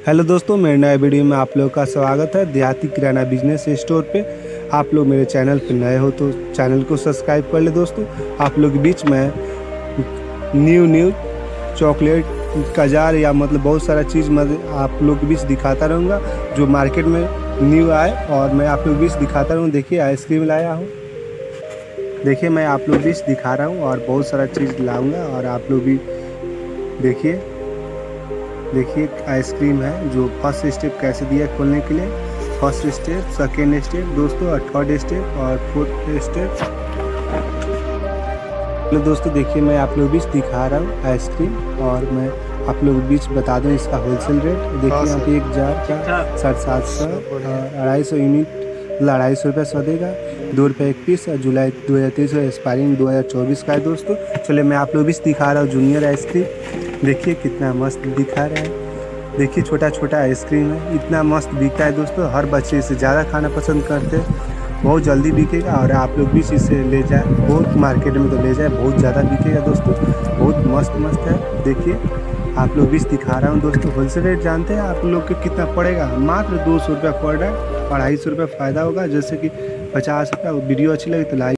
Hello दोस्तों, मेरे नए वीडियो में आप लोगों का स्वागत है। देहाती किराना बिजनेस स्टोर पे आप लोग मेरे चैनल पे नए हो तो चैनल को सब्सक्राइब कर ले। दोस्तों, आप लोग के बीच में न्यू चॉकलेट का जार या मतलब बहुत सारा चीज़ मैं आप लोग के बीच दिखाता रहूँगा जो मार्केट में न्यू आए, और मैं आप लोग के बीच दिखाता रहूँ। देखिए, आइसक्रीम लाया हूँ। देखिए, मैं आप लोग के बीच दिखा रहा हूँ और बहुत सारा चीज़ लाऊँगा और आप लोग भी देखिए आइसक्रीम है जो फर्स्ट स्टेप कैसे दिया खोलने के लिए। फर्स्ट स्टेप, सेकेंड स्टेप दोस्तों, और थर्ड स्टेप और फोर्थ स्टेप। तो दोस्तों देखिए, मैं आप लोग बीच दिखा रहा हूँ आइसक्रीम, और मैं आप लोग बीच बता दूँ इसका होलसेल रेट। देखिए यहाँ पे एक जार का 750 250 यूनिट 250 रुपये सदेगा, 2 रुपये एक पीस। और जुलाई 2023 एक्सपायरिंग 2024 का है दोस्तों। चलिए मैं आप लोग बीच दिखा रहा हूँ जूनियर आइसक्रीम। देखिए कितना मस्त दिखा रहा है। देखिए छोटा छोटा आइसक्रीम है, इतना मस्त बिकता है दोस्तों। हर बच्चे इसे ज़्यादा खाना पसंद करते हैं, बहुत जल्दी बिकेगा। और आप लोग भी इसे ले जाए, बहुत मार्केट में तो ले जाए, बहुत ज़्यादा बिकेगा दोस्तों। बहुत मस्त है। देखिए आप लोग भी दिखा रहा हूँ दोस्तों। होलसेल रेट जानते हैं आप लोग के कितना पड़ेगा? मात्र 200 रुपये पड़ रहा है, 250 रुपये फ़ायदा होगा। जैसे कि 50 रुपये। वीडियो अच्छी लगी तो लाइक